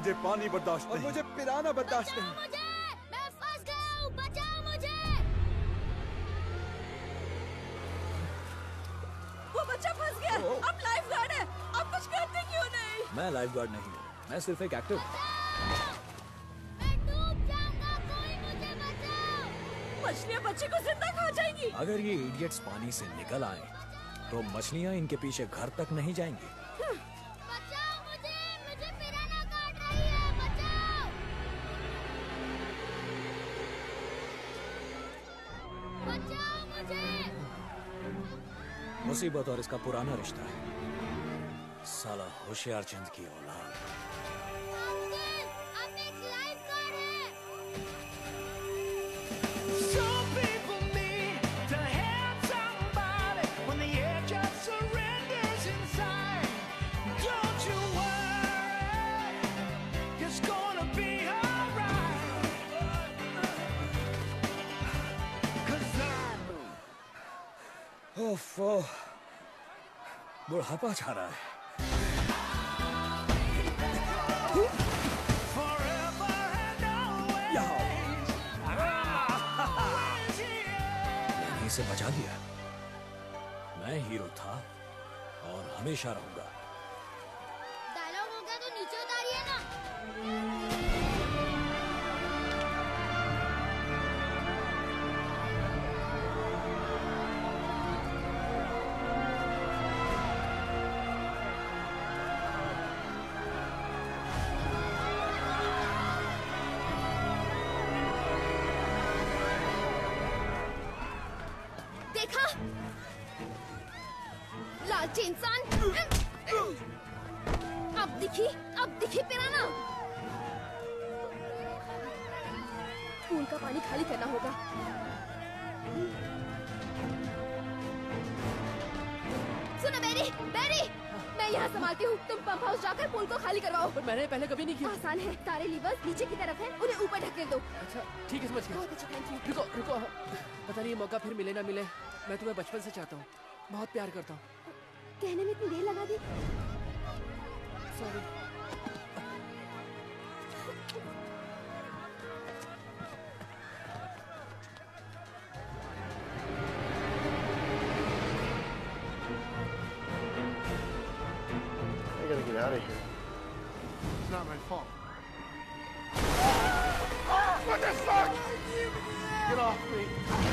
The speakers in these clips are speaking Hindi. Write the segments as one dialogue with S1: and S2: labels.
S1: मुझे पानी बर्दाश्त
S2: और
S1: नहीं।
S2: मुझे पिराना बर्दाश्त नहीं।
S3: मुझे, मैं फंस गया हूँ, बचाओ मुझे।
S4: वो बच्चा फंस गया। अब लाइफ गार्ड है, आप कुछ करते क्यों नहीं?
S5: मैं लाइफ गार्ड नहीं हूँ, मैं सिर्फ एक एक्टर हूँ।
S3: मैं डूब जाऊंगा, कोई मुझे बचाओ।
S4: मछलियाँ बच्चे को जिंदा खा जाएंगी।
S5: अगर ये इडियट्स पानी से निकल आए तो मछलियाँ इनके पीछे घर तक नहीं जाएंगी।
S3: बचाओ मुझे, मुझे पिराना काट रही है, बचाओ। बचाओ मुझे।
S5: मुसीबत और इसका पुराना रिश्ता है। साला होशियार चंद की औलाद।
S3: अंकल, अब एक लाइफ गार्ड है।
S6: Some people need to have somebody when the edge of surrender's inside. Don't you worry, it's gonna be alright. 'Cause
S5: ओफो, बुढ़ापा छा रहा है।
S6: forever and always, always here.
S5: मैंने इसे बचा लिया। मैं हीरो था और हमेशा रहूंगा।
S3: डायलॉग हो गया तो नीचे उतारिए ना। देखा, लालची इंसान। अब दिखी पिराना। पूल का पानी खाली करना होगा। सुनो बेरी, मैं यहाँ संभालती हूँ। तुम पंप हाउस जाकर पूल को खाली करवाओ।
S7: पर मैंने पहले कभी नहीं किया।
S3: आसान है, सारे लीवर्स नीचे की तरफ हैं, उन्हें ऊपर ढकेल दो।
S7: अच्छा ठीक है, समझ गया।
S3: बहुत अच्छा, थैंक यू।
S7: रुको रुको, पता नहीं ये मौका फिर मिले ना मिले। मैं तुम्हें बचपन से चाहता हूँ, बहुत प्यार करता हूँ।
S3: कहने में इतनी देर लगा दी।
S7: Sorry.
S8: I gotta get out of here.
S6: It's not my fault.
S8: What the fuck? Get off me.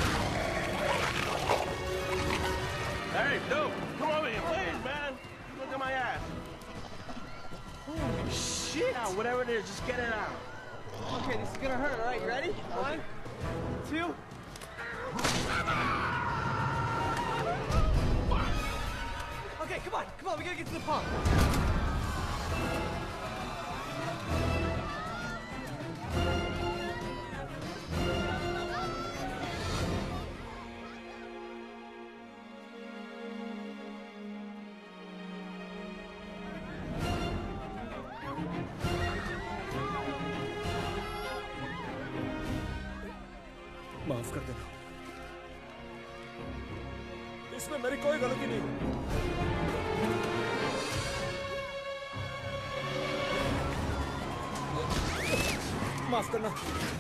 S9: Hey, dude, come over here, please, man. Look at my ass.
S8: Holy shit.
S9: Now, whatever it is, just get it out.
S2: Okay, this is gonna hurt. All right, you ready? 1, 2. Okay, come on, we gotta get to the pump.
S1: माफ कर देना, इसमें मेरी कोई गलती नहीं। माफ करना।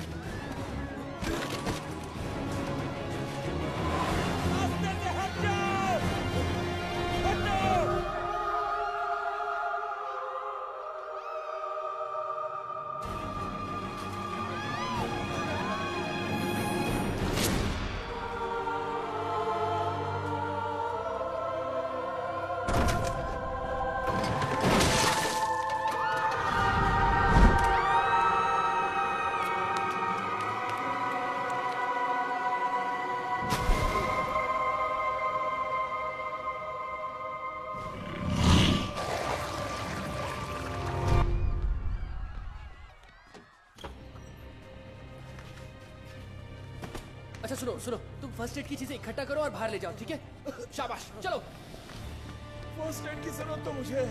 S7: अच्छा सुनो, तुम फर्स्ट एड की चीजें इकट्ठा करो और बाहर ले जाओ, ठीक है? शाबाश, चलो।
S1: फर्स्ट एड की जरूरत तो मुझे।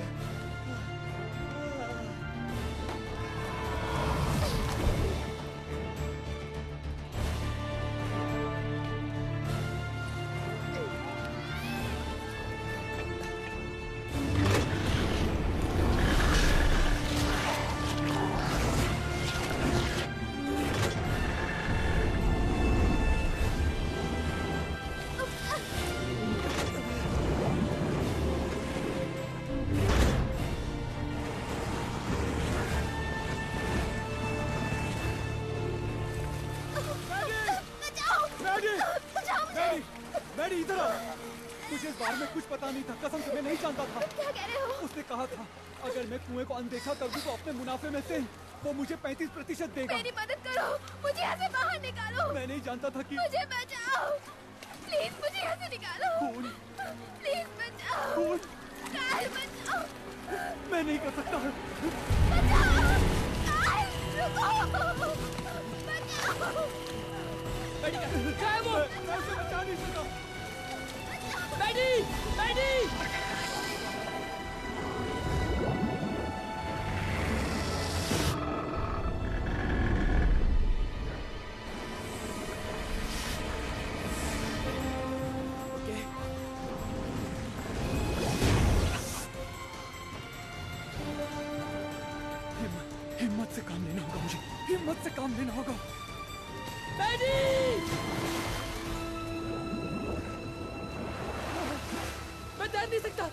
S1: मैडी इधर आओ। मुझे इस बारे में कुछ पता नहीं था, कसम से मैं नहीं जानता था।
S3: क्या कह रहे हो?
S1: उसने कहा था अगर मैं कुएं को अनदेखा कर दूं तो अपने मुनाफे में से वो मुझे 35% देगा।
S3: मेरी मदद करो, मुझे यहाँ से बाहर निकालो।
S1: मैं नहीं जानता था कि
S3: मुझे बचाओ, प्लीज मुझे यहाँ से निकालो।
S1: खून,
S3: प्लीज बचाओ।
S1: खून,
S3: काल बचाओ।
S1: मैं नहीं कर सकता।
S3: बचाओ, काल रुको, बचाओ।
S7: क्या है वो?
S1: मैं उसे बचा नहीं सका।
S7: Maddy, Maddy!
S1: हिम्मत से काम लेना होगा मुझे, हिम्मत से काम लेना होगा।
S7: मैडी! मैं तैर नहीं सकता।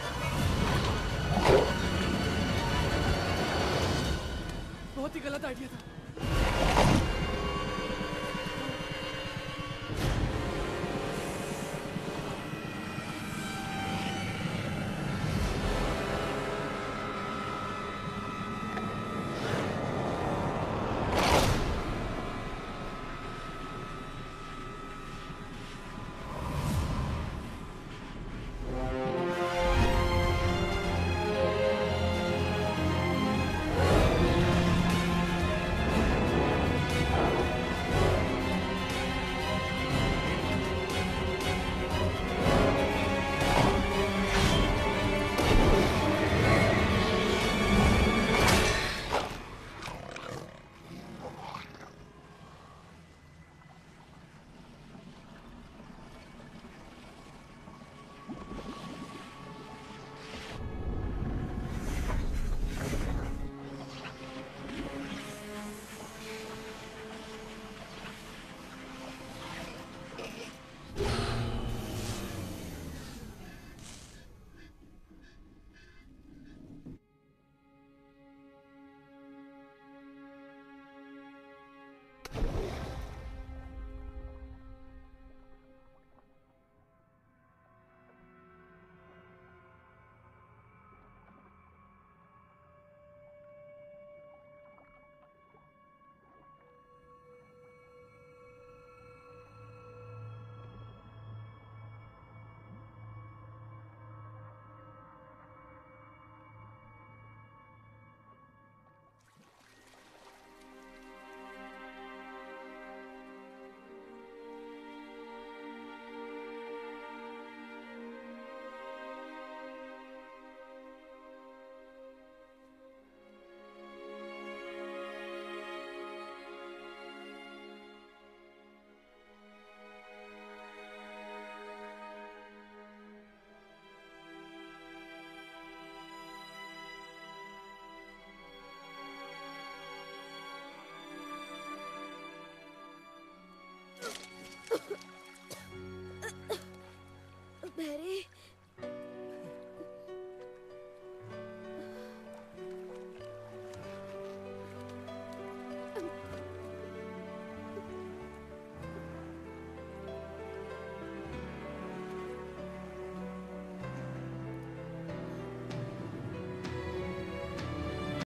S7: बहुत ही गलत आइडिया था।